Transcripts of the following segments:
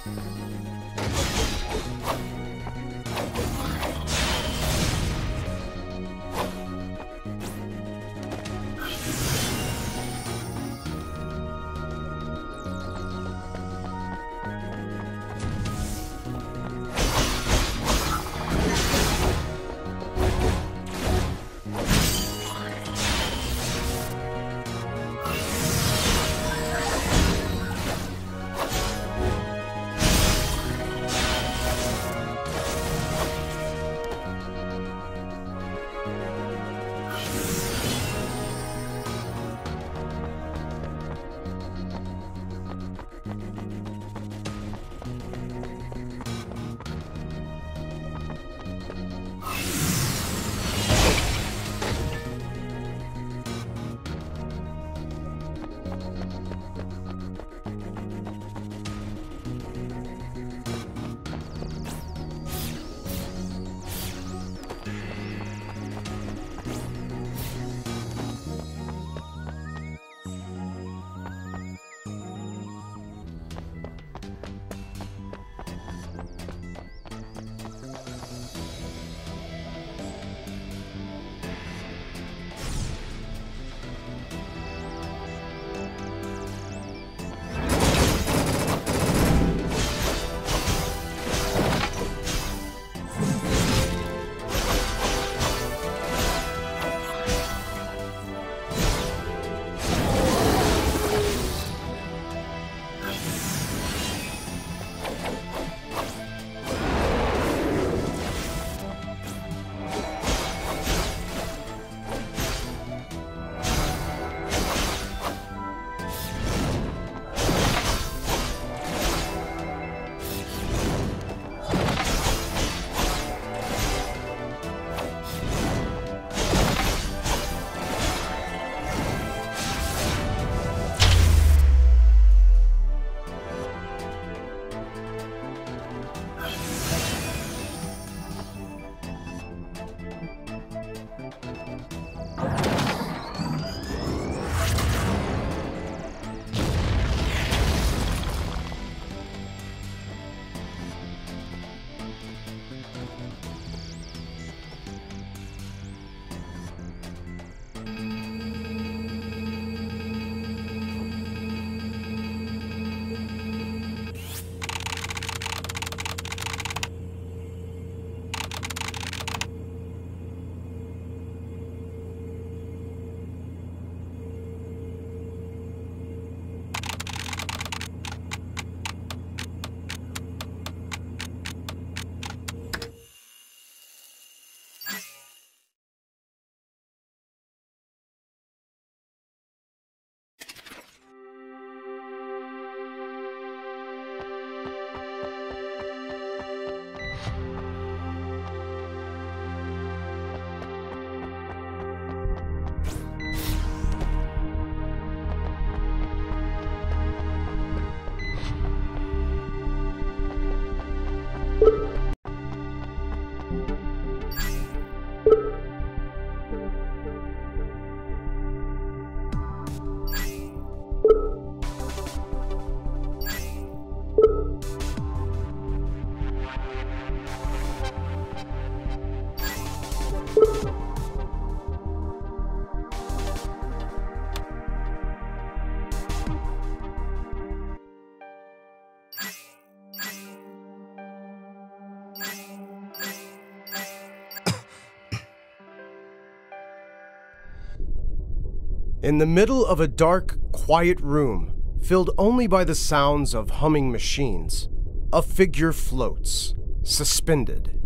In the middle of a dark, quiet room, filled only by the sounds of humming machines, a figure floats, suspended.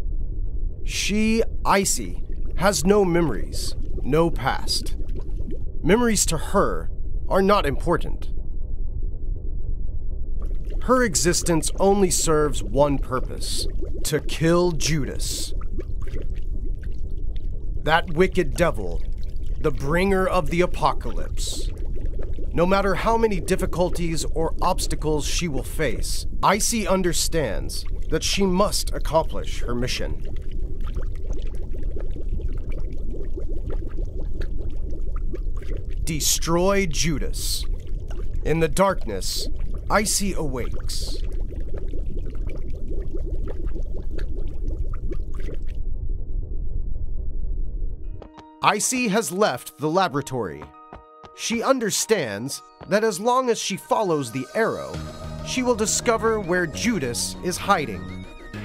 She, Icey, has no memories, no past. Memories to her are not important. Her existence only serves one purpose: to kill Judas. That wicked devil, the bringer of the apocalypse. No matter how many difficulties or obstacles she will face, Icey understands that she must accomplish her mission. Destroy Judas. In the darkness, Icey awakes. Icey has left the laboratory. She understands that as long as she follows the arrow, she will discover where Judas is hiding.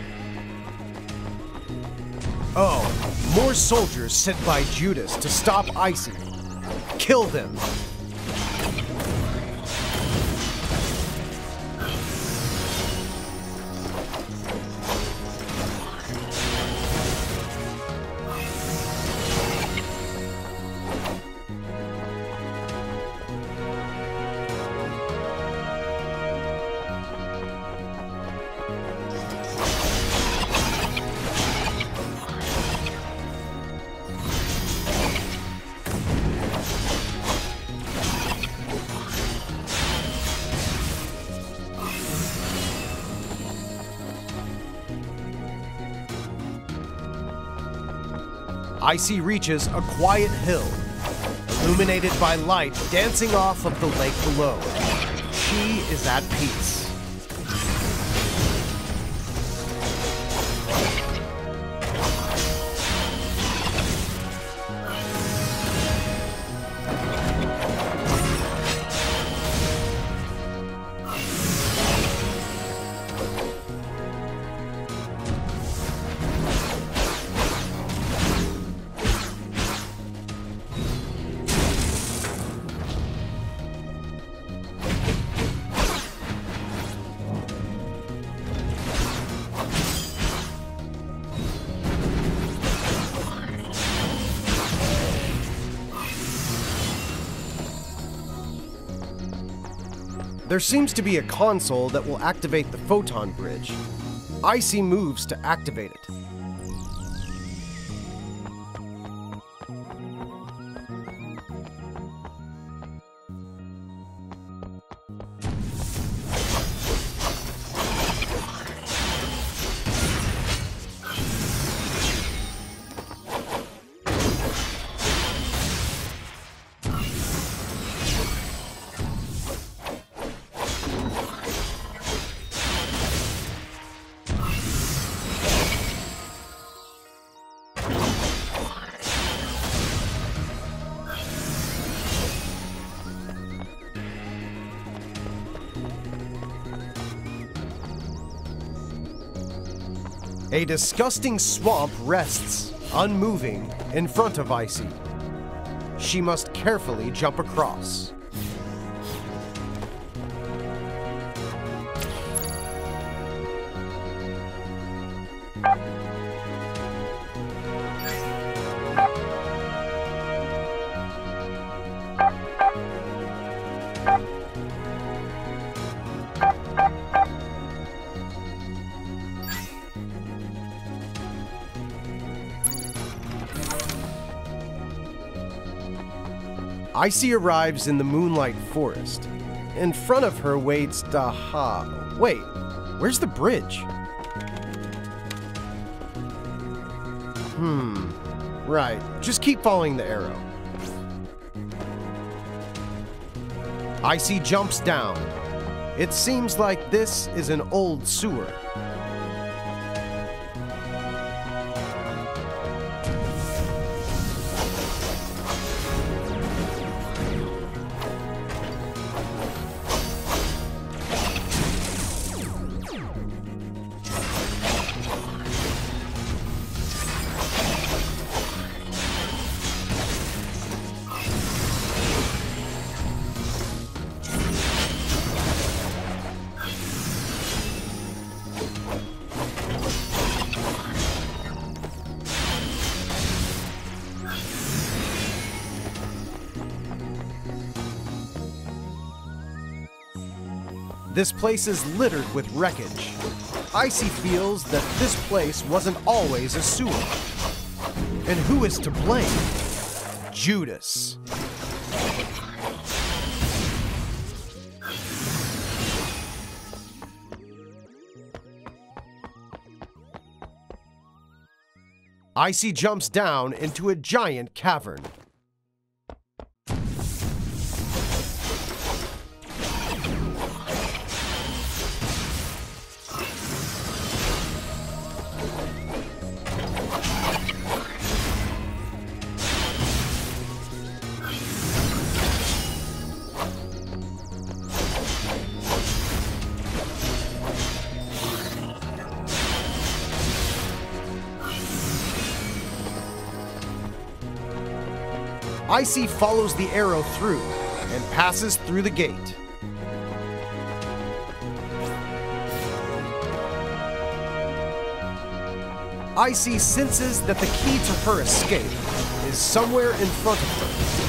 Oh, more soldiers sent by Judas to stop Icey. Kill them! Icey reaches a quiet hill, illuminated by light dancing off of the lake below. She is at peace. There seems to be a console that will activate the photon bridge. Icey moves to activate it. A disgusting swamp rests, unmoving, in front of Icey. She must carefully jump across. Icey arrives in the Moonlight Forest. In front of her waits Daha. Wait, where's the bridge? Right, just keep following the arrow. Icey jumps down. It seems like this is an old sewer. This place is littered with wreckage. Icey feels that this place wasn't always a sewer. And who is to blame? Judas. Icey jumps down into a giant cavern. Icey follows the arrow through and passes through the gate. Icey senses that the key to her escape is somewhere in front of her.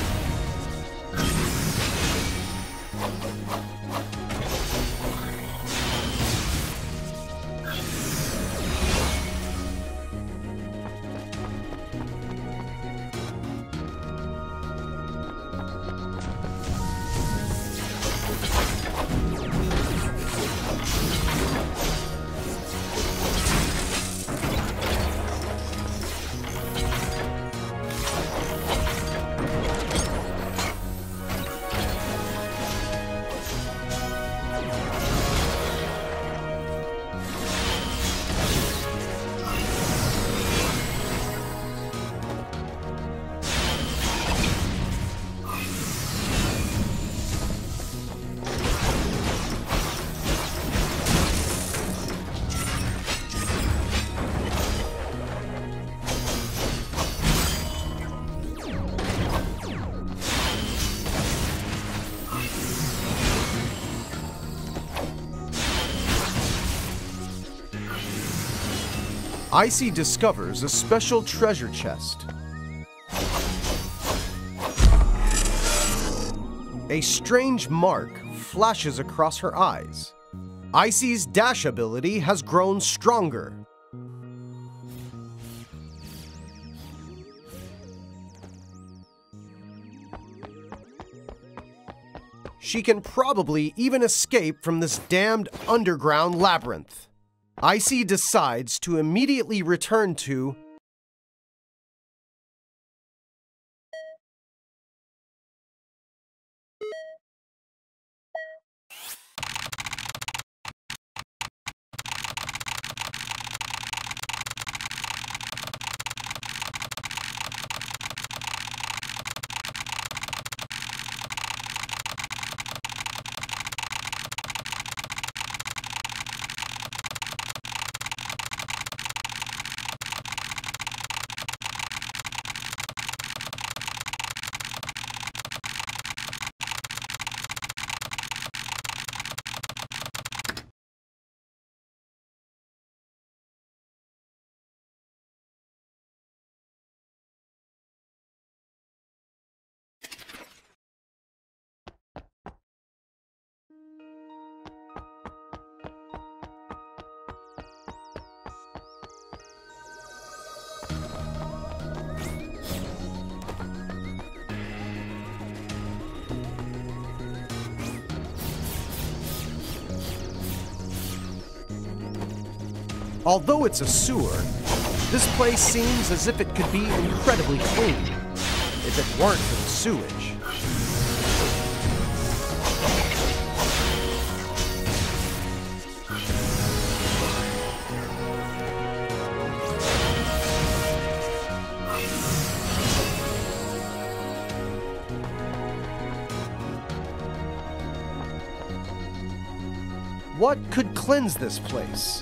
Icey discovers a special treasure chest. A strange mark flashes across her eyes. Icey's dash ability has grown stronger. She can probably even escape from this damned underground labyrinth. Icey decides to immediately return to Although it's a sewer, this place seems as if it could be incredibly clean, if it weren't for the sewage. What could cleanse this place?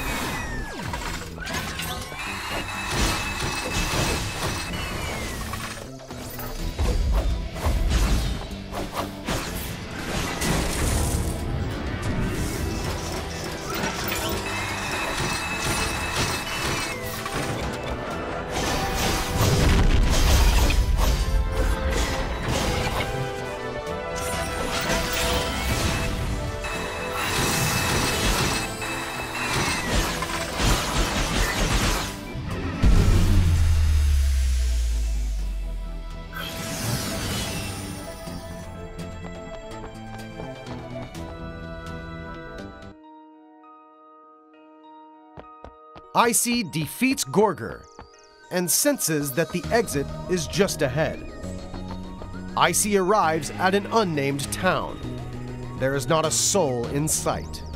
Icey defeats Gorger and senses that the exit is just ahead. Icey arrives at an unnamed town. There is not a soul in sight.